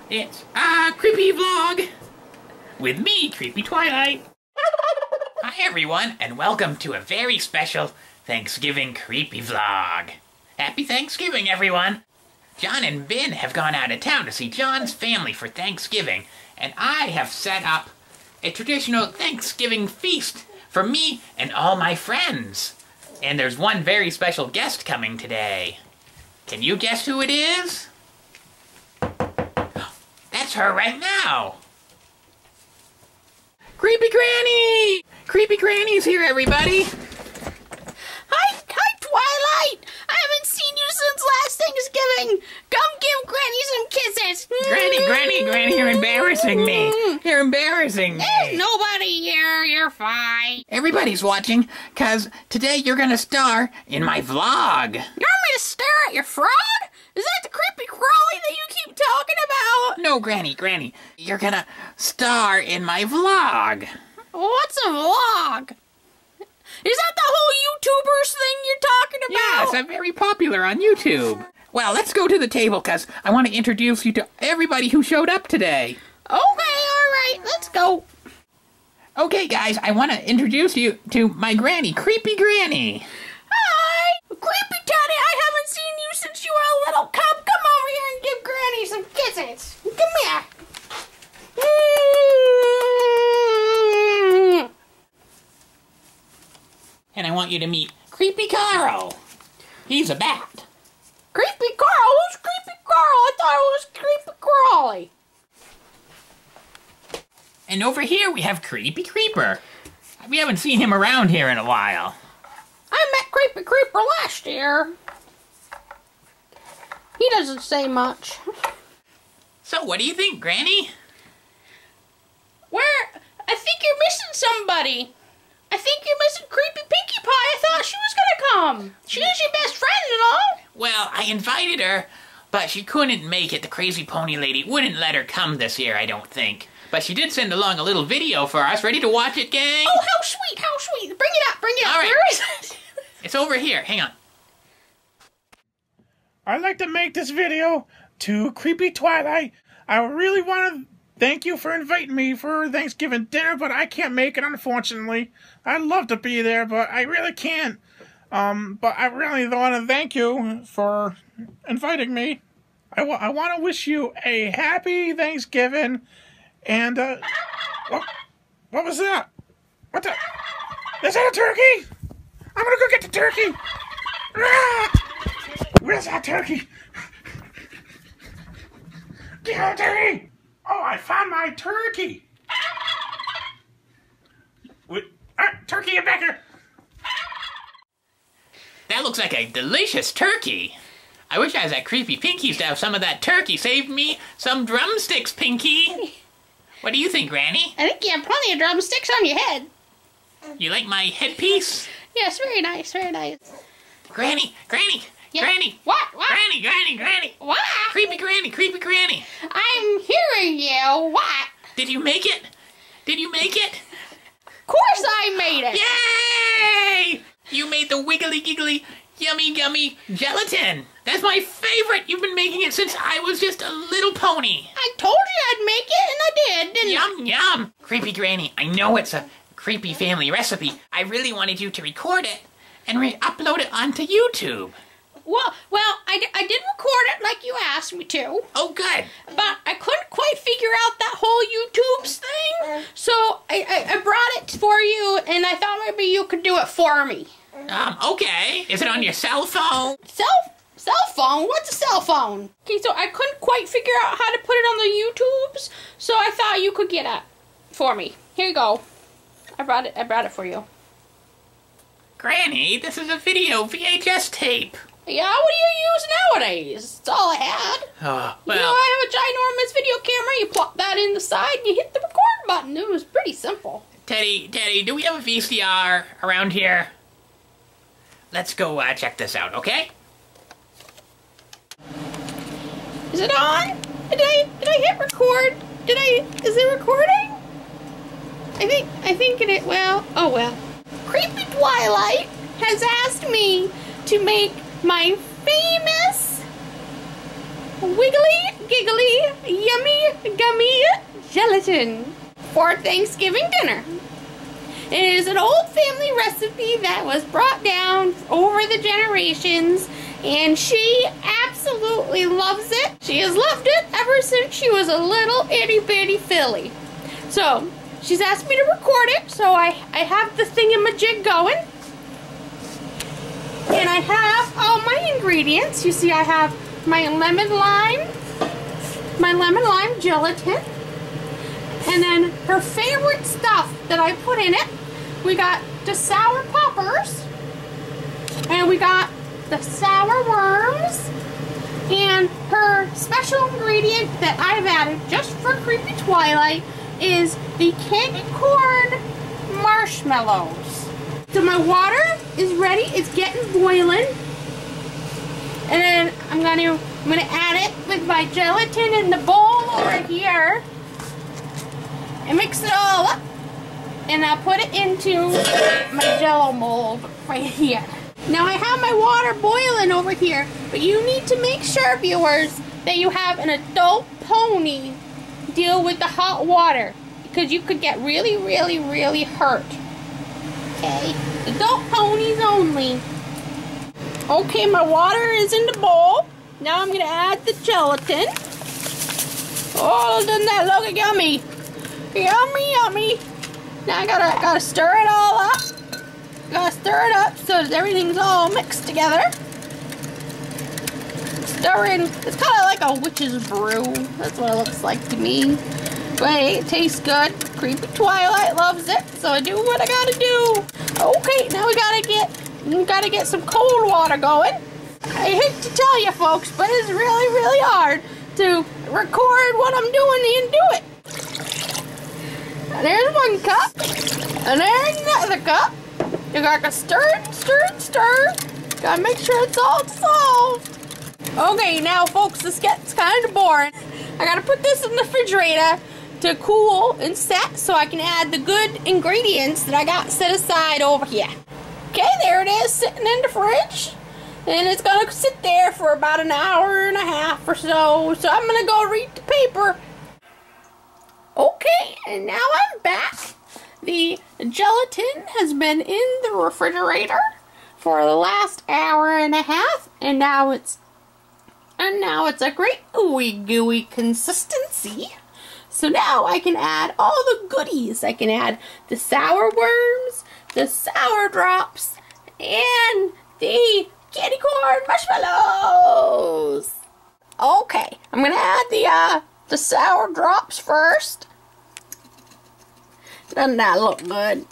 It's a creepy vlog with me, Creepy Twilight. Hi everyone, and welcome to a very special Thanksgiving creepy vlog. Happy Thanksgiving, everyone. John and Ben have gone out of town to see John's family for Thanksgiving, and I have set up a traditional Thanksgiving feast for me and all my friends. And there's one very special guest coming today. Can you guess who it is? That's her right now. Creepy Granny! Creepy Granny's here, everybody. Hi, Twilight! I haven't seen you since last Thanksgiving. Come give Granny some kisses. Granny, you're embarrassing me. You're embarrassing me. There's nobody here. You're fine. Everybody's watching, cause today you're gonna star in my vlog. You want me to stare at your frog? Is that the creepy crawly that you keep talking about? No, Granny, you're gonna star in my vlog. What's a vlog? Is that the whole YouTubers thing you're talking about? Yes, I'm very popular on YouTube. Well, let's go to the table, cause I want to introduce you to everybody who showed up today. Okay, alright, let's go. Okay, guys, I want to introduce you to my granny, Creepy Granny. Hi! Creepy Teddy, I haven't seen you since you were a little cub. Come over here and give Granny some kisses. Come here. And I want you to meet Creepy Carl. He's a bat. Creepy Carl? Who's Creepy Carl? I thought it was Creepy Crawly. And over here we have Creepy Creeper. We haven't seen him around here in a while. I met Creepy Creeper last year. He doesn't say much. So what do you think, Granny? I think you're missing somebody. I think you're missing Creepy Pinkie Pie. I thought she was gonna come. She was your best friend and all. Well, I invited her, but she couldn't make it. The crazy pony lady wouldn't let her come this year, I don't think. But she did send along a little video for us. Ready to watch it, gang? Oh, how sweet, how sweet. Bring it up. All right. Where is it? It's over here. Hang on. I'd like to make this video to Creepy Twilight. I really want to thank you for inviting me for Thanksgiving dinner, but I can't make it, unfortunately. I'd love to be there, but I really can't. But I really want to thank you for inviting me. I want to wish you a happy Thanksgiving. And, what was that? What the? Is that a turkey? I'm gonna go get the turkey. Where's that turkey? Get the turkey! Oh, I found my turkey. Turkey, get back here. That looks like a delicious turkey. I wish I was at Creepy Pinky's to have some of that turkey. Saved me some drumsticks, Pinky. What do you think, Granny? I think you have plenty of drumsticks on your head. You like my headpiece? Yes, very nice, very nice. Granny! Yeah. Granny! What? Granny! What? Creepy Granny! I'm hearing you. What? Did you make it? Of course I made it. Yay! You made the wiggly giggly yummy gummy gelatin. That's my favorite. You've been making it since I was just a little pony. I told you I'd make it, and I did, didn't I? Yum! Creepy Granny, I know it's a creepy family recipe. I really wanted you to record it and upload it onto YouTube. Well, I did record it like you asked me to. Oh, good. But I couldn't quite figure out that whole YouTube's thing. So I brought it for you, and I thought maybe you could do it for me. Okay. Is it on your cell phone? Cell phone? What's a cell phone? Okay, so I couldn't quite figure out how to put it on the YouTubes, so I thought you could get it for me. Here you go. I brought it for you. Granny, this is a video VHS tape. Yeah, what do you use nowadays? That's all I had. Oh, You know, I have a ginormous video camera. You plop that in the side and you hit the record button. It was pretty simple. Teddy, do we have a VCR around here? Let's go check this out, okay? Is it on? Did I hit record? Is it recording? I think it, well, oh well. Creepy Twilight has asked me to make my famous wiggly, giggly, gummy gelatin for Thanksgiving dinner. It is an old family recipe that was brought down over the generations, and she absolutely loves it. She has loved it ever since she was a little itty bitty filly. So she's asked me to record it, so I have the thingamajig going. And I have all my ingredients. You see, I have my lemon lime gelatin, and then her favorite stuff that I put in it. We got the sour poppers, and we got the sour worms, and her special ingredient that I've added just for Creepy Twilight is the candy corn marshmallows. So my water is ready. It's getting boiling, and then I'm gonna add it with my gelatin in the bowl over here and mix it all up, and I'll put it into my Jell-O mold right here. Now I have my water boiling over here, but you need to make sure, viewers, that you have an adult pony deal with the hot water, because you could get really, really, really hurt. Okay, adult ponies only. Okay, my water is in the bowl. Now I'm gonna add the gelatin. Oh, doesn't that look yummy? Yummy, yummy. Now I gotta stir it all up. Gotta stir it up so that everything's all mixed together. Stirring, it's kind of like a witch's brew. That's what it looks like to me. But hey, it tastes good. Creepy Twilight loves it, so I do what I gotta do. Okay, now we gotta get some cold water going. I hate to tell you folks, but it's really, really hard to record what I'm doing and do it. And there's one cup, and there's another cup. You gotta stir it, stir it, stir. Gotta make sure it's all dissolved. Okay, now folks, this gets kind of boring. I gotta put this in the refrigerator to cool and set so I can add the good ingredients that I got set aside over here. Okay, there it is, sitting in the fridge. And it's gonna sit there for about an hour and a half or so. So I'm gonna go read the paper. Okay, and now I'm back. The gelatin has been in the refrigerator for the last hour and a half, and now it's a great ooey gooey consistency. So now I can add all the goodies. I can add the sour worms, the sour drops, and the candy corn marshmallows. Okay, I'm gonna add the sour drops first. Doesn't that look good?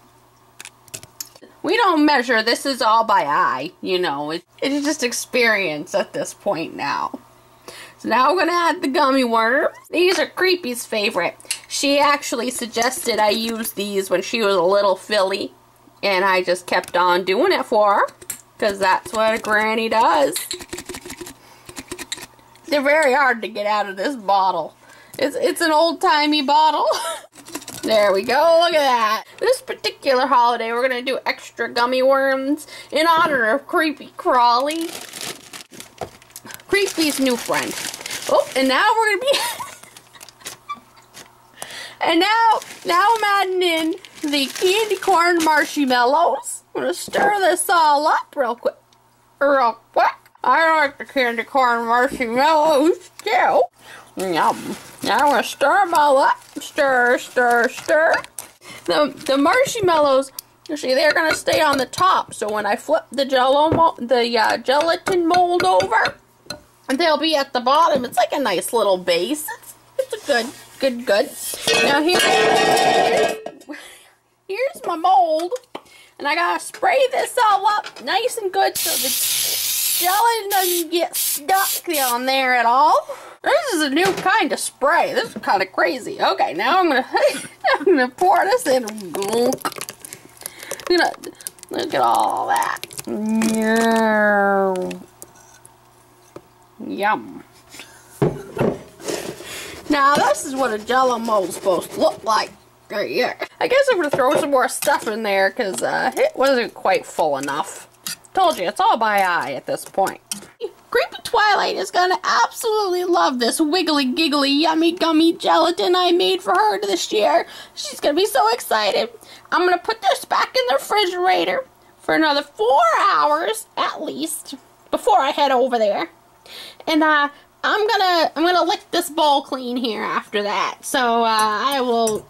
We don't measure. This is all by eye, you know. It's just experience at this point now. So now we're gonna add the gummy worms. These are Creepy's favorite. She actually suggested I use these when she was a little filly, and I just kept on doing it for her, because that's what a granny does. They're very hard to get out of this bottle. It's an old-timey bottle. There we go, look at that. This particular holiday, we're going to do extra gummy worms in honor of Creepy Crawly, Creepy's new friend. Oh, and now we're going to be... and now I'm adding in the candy corn marshmallows. I'm going to stir this all up real quick. I like the candy corn marshmallows too. Yum. Now I'm going to stir them all up. Stir, stir, stir. The marshmallows, you see, they're going to stay on the top. So when I flip the gelatin mold over, they'll be at the bottom. It's like a nice little base. It's a good. Now here's my mold. And I got to spray this all up nice and good so the gelatin doesn't get stuck on there at all. This is a new kind of spray. This is kind of crazy. Okay, now I'm gonna pour this in. Look at all that. Yum. Now this is what a Jell-O mold is supposed to look like. Right here. I guess I'm gonna throw some more stuff in there because it wasn't quite full enough. Told you, it's all by eye at this point. Creepy Twilight is gonna absolutely love this wiggly giggly yummy gummy gelatin I made for her this year. She's gonna be so excited. I'm gonna put this back in the refrigerator for another 4 hours at least before I head over there. And I'm gonna lick this bowl clean here after that. So I will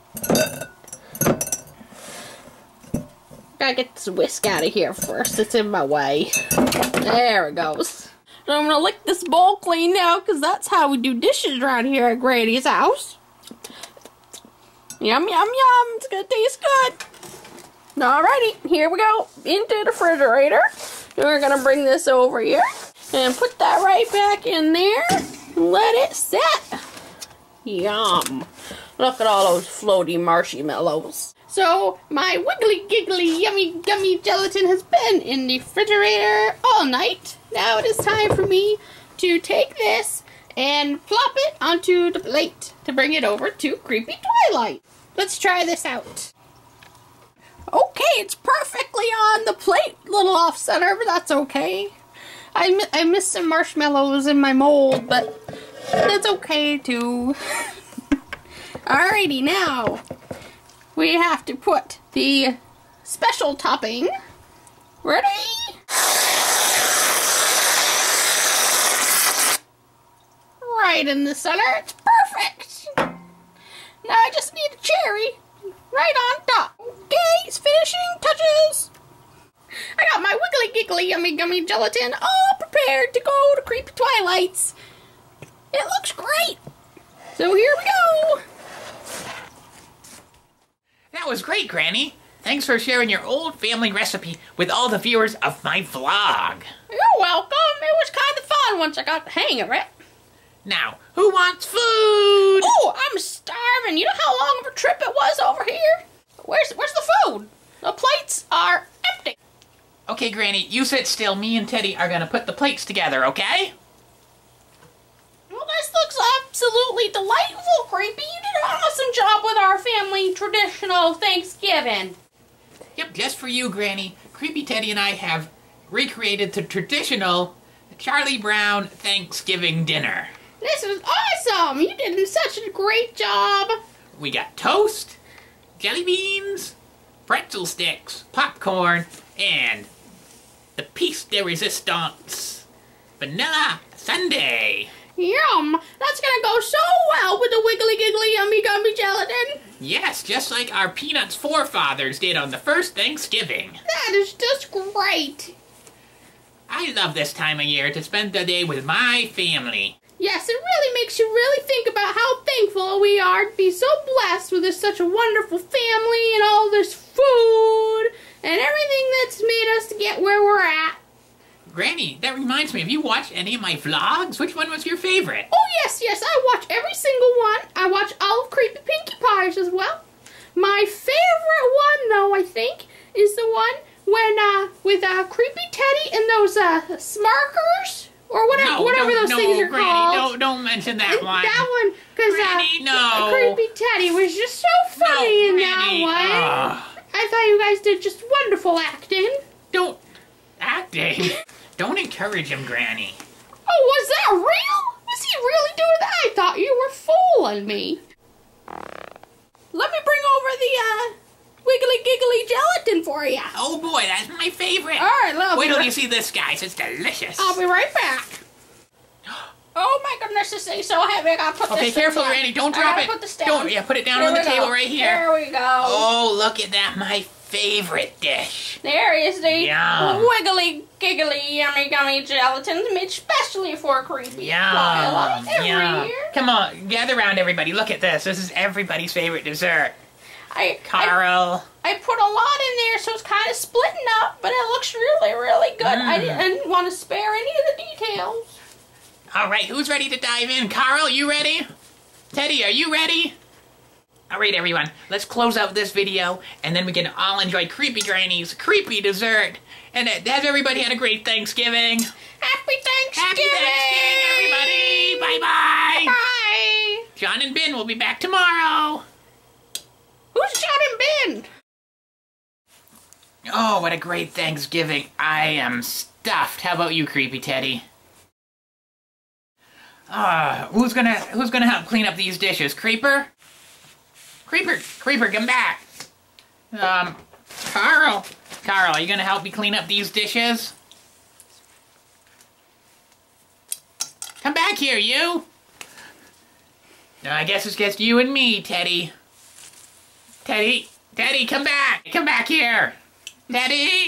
gotta get this whisk out of here first. It's in my way. There it goes. So I'm gonna lick this bowl clean now, because that's how we do dishes around here at Granny's house. Yum, yum, yum. It's gonna taste good. Alrighty, here we go. Into the refrigerator. And we're gonna bring this over here. And put that right back in there. Let it set. Yum. Look at all those floaty marshmallows. So, my wiggly giggly yummy gummy gelatin has been in the refrigerator all night. Now it is time for me to take this and plop it onto the plate to bring it over to Creepy Twilight. Let's try this out. Okay, it's perfectly on the plate. Little off center, but that's okay. I missed some marshmallows in my mold, but that's okay too. Alrighty, now we have to put the special topping. Ready? Right in the center. It's perfect. Now I just need a cherry right on top. Okay, it's finishing touches. I got my wiggly giggly yummy gummy gelatin all prepared to go to Creepy Twilight's. It looks great. So here we go. That was great, Granny. Thanks for sharing your old family recipe with all the viewers of my vlog. You're welcome. It was kind of fun once I got the hang of it. Now, who wants food? Oh, I'm starving. You know how long of a trip it was over here? Where's the food? The plates are empty. Okay, Granny, you sit still. Me and Teddy are gonna put the plates together, okay? Well, this looks absolutely delightful, Creepy. You did an awesome job with our family traditional Thanksgiving. Yep, just for you, Granny. Creepy Teddy and I have recreated the traditional Charlie Brown Thanksgiving dinner. This was awesome. You did such a great job. We got toast, jelly beans, pretzel sticks, popcorn, and the piece de resistance, vanilla sundae. Yum! That's gonna go so well with the wiggly giggly yummy gummy gelatin. Yes, just like our Peanuts forefathers did on the first Thanksgiving. That is just great. I love this time of year to spend the day with my family. Yes, it really makes you really think about how thankful we are to be so blessed with such a wonderful family and all this food and everything that's made us to get where we're at. Granny, that reminds me, have you watched any of my vlogs? Which one was your favorite? Oh, yes, I watch every single one. I watch all of Creepy Pinkie Pies as well. My favorite one, though, I think, is the one when, with Creepy Teddy and those, Smarkers, or whatever those things are Granny, called. don't mention that one. That one, because, Granny, no. Creepy Teddy was just so funny in that one. I thought you guys did just wonderful acting. Acting? Don't encourage him, Granny. Oh, was that real? Was he really doing that? I thought you were fooling me. Let me bring over the, wiggly giggly gelatin for you. Oh boy, that's my favorite. All right, love. Wait till you see this, guys. It's delicious. I'll be right back. Oh my goodness, this thing's so heavy. I gotta put this. Okay, careful, down. Granny. Don't drop it. Put this down. Don't. Put it down on the table right here. There we go. Oh, look at that, my favorite dish. There is the Yum. wiggly giggly yummy gummy gelatins made specially for Creepy Yum. Twilight every Yum. year. Come on, gather around, everybody. Look at this. This is everybody's favorite dessert. I Carl. put a lot in there, so it's kind of splitting up, but it looks really, really good. I didn't want to spare any of the details. All right, who's ready to dive in? Carl, you ready? Teddy, are you ready? All right, everyone, let's close out this video, and then we can all enjoy Creepy Granny's creepy dessert. And has everybody had a great Thanksgiving? Happy Thanksgiving! Happy Thanksgiving, everybody! Bye-bye! Bye! John and Ben will be back tomorrow. Who's John and Ben? Oh, what a great Thanksgiving. I am stuffed. How about you, Creepy Teddy? Who's gonna help clean up these dishes? Creeper? Creeper, come back. Carl, are you gonna help me clean up these dishes? Come back here, you. I guess it's just you and me, Teddy. Teddy, come back. Come back here. Teddy.